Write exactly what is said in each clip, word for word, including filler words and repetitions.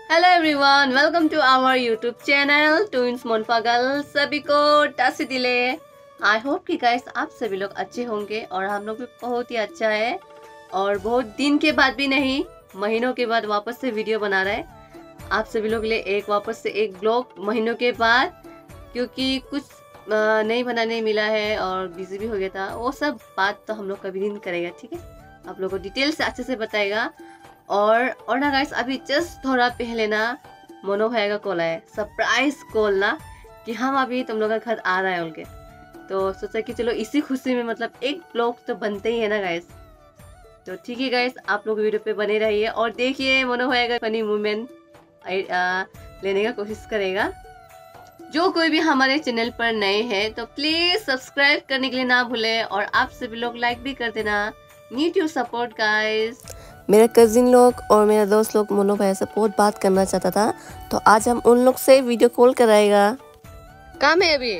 Hello everyone, welcome to our YouTube channel twins मोनपागल। सभी को टासी दिले। आई होप कि गाइस आप सभी लोग अच्छे होंगे और हम लोग भी बहुत ही अच्छा है। और बहुत दिन के बाद भी नहीं, महीनों के बाद वापस से वीडियो बना रहे हैं आप सभी लोग के लिए। एक वापस से एक ब्लॉग महीनों के बाद, क्योंकि कुछ नहीं बनाने मिला है और बिजी भी हो गया था। वो सब बात तो हम लोग कभी दिन करेगा, ठीक है। आप लोगों को डिटेल से अच्छे से बताएगा। और और ना गाइस, अभी जस्ट थोड़ा पहले ना मोनो भाई का कॉल आया, सरप्राइज कॉल ना, कि हम अभी तुम लोग का घर आ रहा है उनके। तो सोचा कि चलो इसी खुशी में मतलब एक ब्लॉग तो बनते ही है ना गाइस। तो ठीक है गाइस, आप लोग वीडियो पे बने रहिए और देखिए मोनो भाई का फनी मूवमेंट लेने का कोशिश करेगा। जो कोई भी हमारे चैनल पर नए हैं तो प्लीज सब्सक्राइब करने के लिए ना भूले और आप सभी लोग लाइक भी कर देना। Need your support guys. मेरे कजिन लोग और मेरा दोस्त लोग मोनो भाई से बहुत बात करना चाहता था, तो आज हम उन लोग से वीडियो कॉल कराएगा। काम है अभी?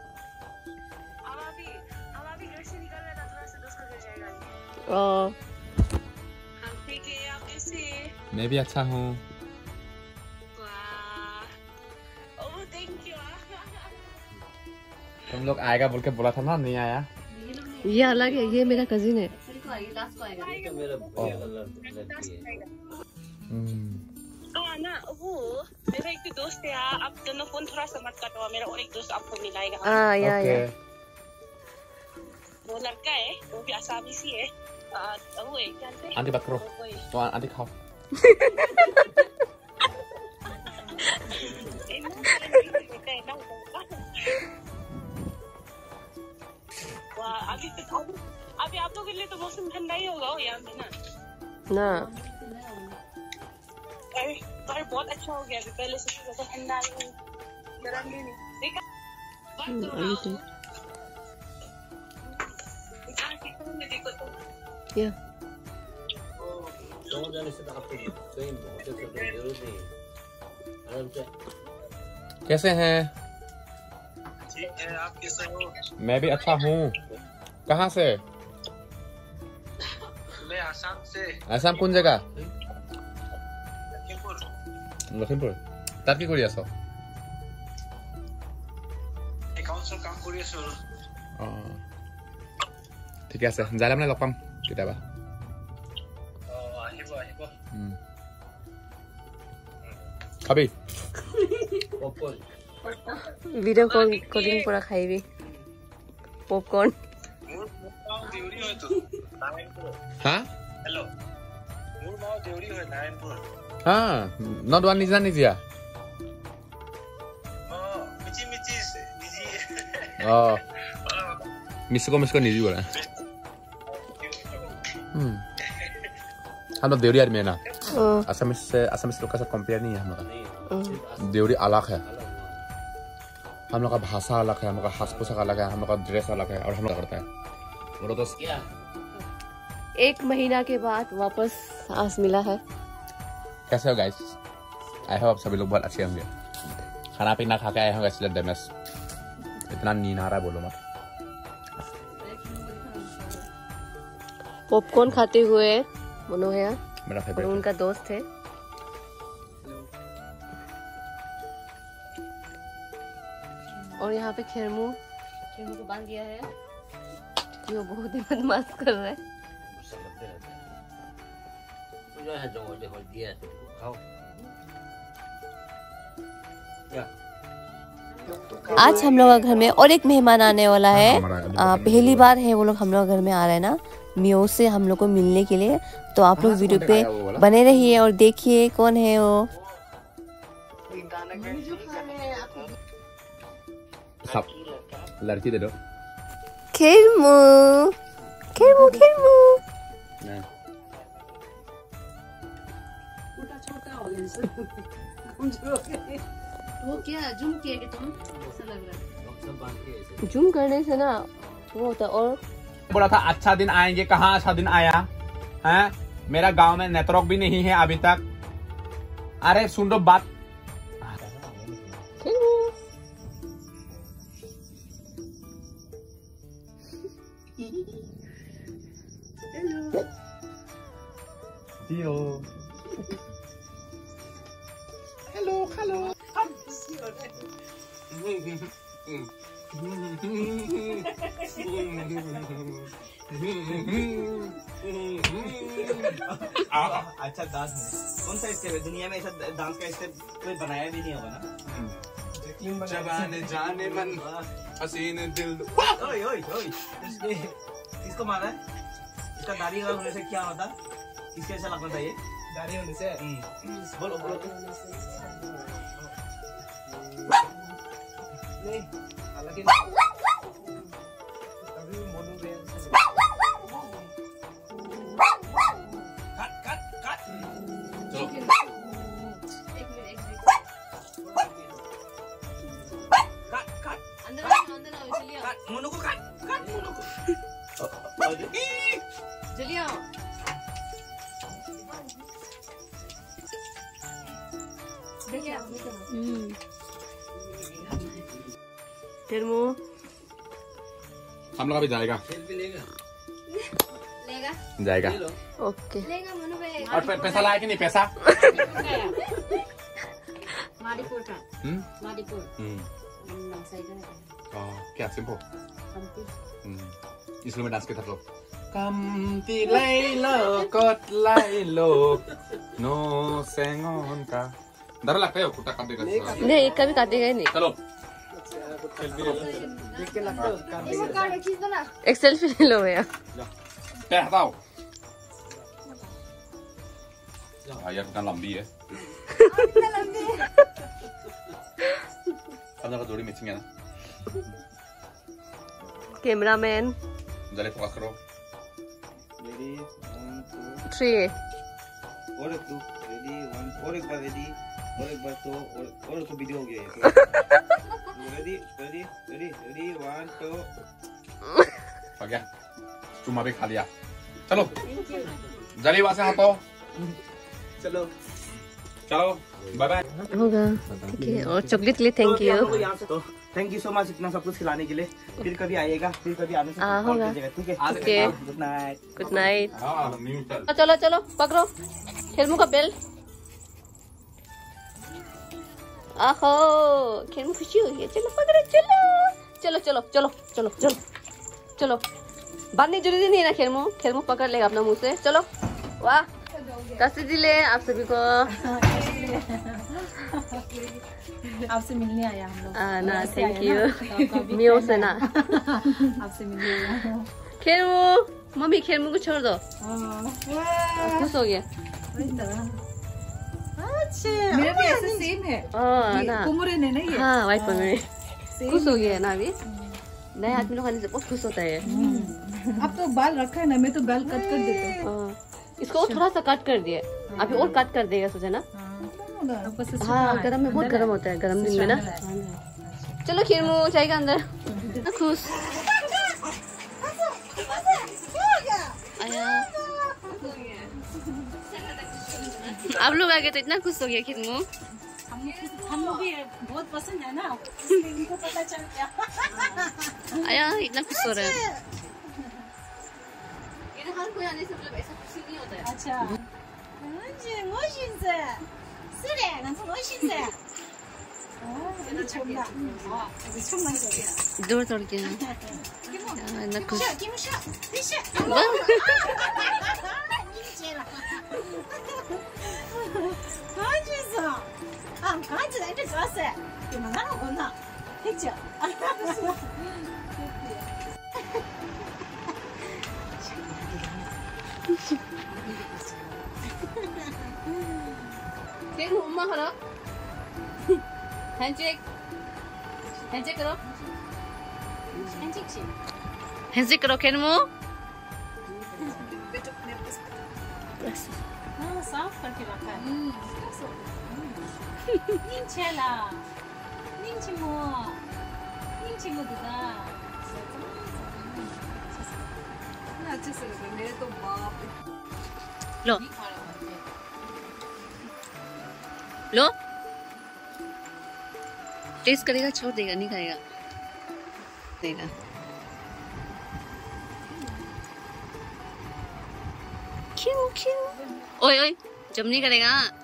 ओ, मैं भी अच्छा हूँ। तुम लोग आएगा बोल के बोला था ना, नहीं आया। ये अलग है, ये मेरा कजिन है। हाँ ना, वो मेरा एक दोस्त है। आप दोनों फोन थोड़ा सा मत काटो, मेरा और एक दोस्त आपको मिलाएगा। हाँ या या वो लड़का है, वो भी आसामी सी है। आ, वो है क्या है? आंटी बात करो, तो आंटी खाओ। अभी अभी आप लोगों के लिए तो मौसम ठंडा ही होगा यहाँ पे ना। ना अरे पर बहुत अच्छा हो गया, अभी पहले से ज्यादा ठंडा नहीं, गर्म भी नहीं। देखा देखो तो या कैसे हैं? ठीक है, आप कैसे हो? मैं भी अच्छा हूँ। कहाँ से? मैं आसाम से। आसाम कौन जगह? लखीमपुर। লখিমপুৰ। তাত কি কৰি আছ? একাউন্টছৰ কাম কৰি আছো। অ, ঠিকে আছে, যালে মানে লগ পাম কেতিয়াবা। অ, আহিব আহিব। খাবি? পপকৰ্ন। वीडियो कॉल कॉलिंग पूरा खाइबी पॉपकॉर्न। মোৰ মাও দেউৰী হয়তো, নাৰায়ণপুৰ। হা? হেল্ল', মোৰ মাও দেউৰী হয়, নাৰায়ণপুৰ। হা, নদৱা নিজা নিজা। অ, মিচি মিচি নিজি। অ, মিসকো মিসকো নিজি बोला। हम्म, हम लोग देवरी आदमी है ना। असमिस से असमिस लोग का साथ कंपेयर नहीं है हम लोग का। देवरी अलग है, हम लोग का भाषा अलग है, हम लोग का हाथ पोशाक अलग है, हम लोग का ड्रेस अलग है और हम लोग करता है वो तो क्या। एक महीना के बाद वापस सांस मिला है। कैसे हो गाइस? आई होप सभी लोग बहुत अच्छे होंगे। खाना पीना खा के आए होंगे इसलिए डैमेज इतना नींद आ रहा है, बोलो मत। पॉपकॉर्न खाते हुए मोनो है मेरा और फेवरेट उनका दोस्त है। और यहाँ पे खेरमू खेरमू को बांध दिया है, जो बहुत ही बदमाश कर रहा है। आज हम लोग घर में और एक मेहमान आने वाला है। आ, पहली बार है वो लोग हम लोग घर में आ रहे हैं ना, मियो से हम लोग को मिलने के लिए। तो आप लोग वीडियो पे बने रहिए और देखिए कौन है वो। सब लड़की दे दो। खेरमू खेरमू खेरमू वो क्या जूम किया कि तुम? ऐसा लग रहा है जूम करने से ना वो होता। और बोला था अच्छा दिन आएंगे, कहाँ अच्छा दिन आया है? मेरा गांव में नेटवर्क भी नहीं है अभी तक। अरे सुन लो बात। हेलो हेलो अच्छा डांस में कौन सा स्टेप है दुनिया में ऐसा डांस का स्टेप कोई बनाया भी नहीं होगा ना जवाने जाने मन हसीन दिल ओए ओए ओए किसको मारा है इसका दाढ़ी होने से क्या होता किसके ऐसा लगता था ये दाढ़ी होने से बोलो बोलो नहीं हालांकि अभी मोनू भी कट कट कट चलो कट कट अंदर आओ, अंदर आओ, जल्दी आओ, कट मोनू को कट कट मोनू को जल्दी आओ। हम्म खेरमू हम लोग अभी जाएगा लेगा जाएगा ओके लेगा मनु भाई और पे, पैसा लाया कि नहीं पैसा मादीपुर का हम्म मादीपुर हम्म सही का oh, क्या सिंपल हमती इसलिए मैं डांस के था तो कम ती लाई लो कोट लाई लो नो सेंगोन का डर लगता है कुत्ता काटेगा नहीं कभी काटेगा ही नहीं। चलो देख के लगता है उसका वो कार्ड खींच दो ना एक सेल्फी ले लो भैया। क्या हटाओ हाँ यार कितना लंबी है हम लोग का जोड़ी मैचिंग है ना कैमरामैन जल्दी फोकस करो रेडी वन टू थ्री और एक दो रेडी वन और एक बार रेडी और एक बार तो और और तो वीडियो हो गया है ready ready ready ready one two हो गया चुम्मा भी खा लिया चलो जल्दी वहां से हटो चलो चलो बाय बाय होगा ठीक है। और चॉकलेट के लिए थैंक यू। यहाँ से तो थैंक यू सो मच इतना सब कुछ खिलाने के लिए फिर कभी आइएगा फिर कभी आने से हाँ, कॉल होगा। कीजिएगा ठीक है okay good night good night. हाँ न्यूटन चलो चलो पकड़ो खेलमू का बेल्ट। आहो खेलमू खुशी हुई है चलो पकड़ो चलो चलो चलो चलो चलो चलो चलो बांधने जरूरी नहीं है ना खेलमू खेलमू पकड़ लेगा अपना मुंह से चलो वाह कैसे दिले आप सभी को आपसे मिलने आया हम लोग आ, ना थैंक यू मियो से ना आपसे मिलने आया खेलमू मम्मी खेलमू को छोड़ दो खुश हो गया। मेरा भी ऐसा सेम है हाँ ना कुमरे ने ना ये हाँ वाइट पमेरे खुश हो गया है ना अभी नए आदमी लोग आने से बहुत खुश होता है। अब तो बाल रखा है ना मैं तो बाल कट कर देती हूँ हाँ, इसको और थोड़ा सा कट कर दिया अभी और कट कर देगा सोचा ना। हाँ गरम में बहुत गरम होता है गरम दिन में ना। चलो खीरमू जाएगा अंदर खुश आया आप लोग आ गए तो इतना खुश हो गया खीरमू। हम लोग भी बहुत पसंद है ना इसलिए इनको पता चल गया आया इतना खुश हो रहा है हर कोई आने से मतलब ऐसा खुशी नहीं होता है। अच्छा दूर तोड़ के ना खुश खेल उम्मा करो हैंडशेक हैंडशेक करो हैंडशेक करो खेलमू साफ करके रखा है नींचेला नींचेमो नींचेमो दुदा अच्छे से लग रहा है मेरे तो बाप लो लो टेस्ट करेगा छोड़ देगा नहीं खाएगा देगा क्यों क्यों ओए ओए जब नहीं करेगा